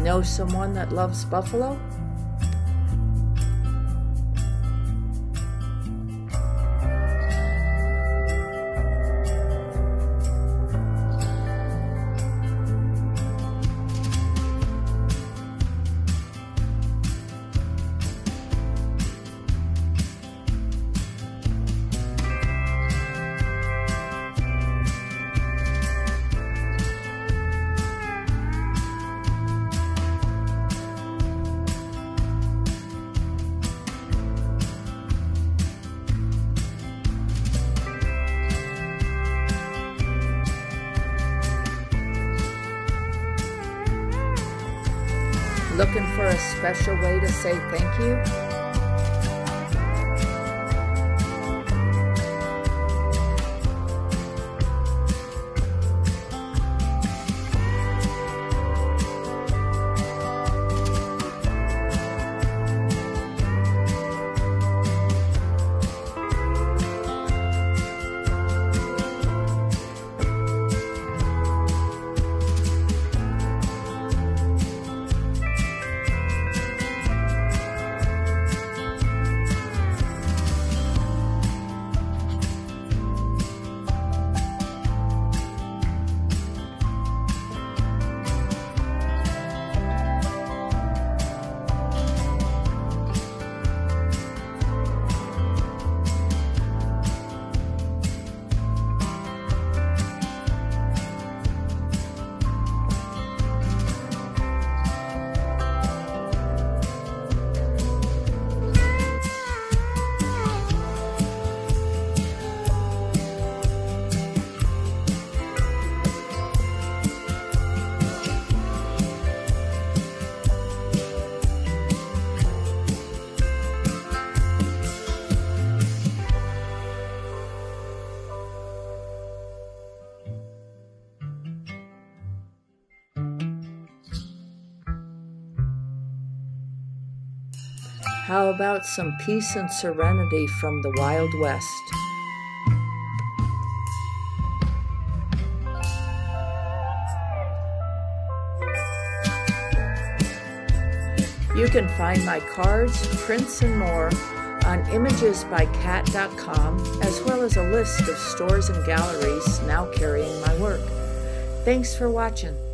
Know someone that loves buffalo? Looking for a special way to say thank you? How about some peace and serenity from the Wild West? You can find my cards, prints, and more on imagesbykat.com, as well as a list of stores and galleries now carrying my work. Thanks for watching.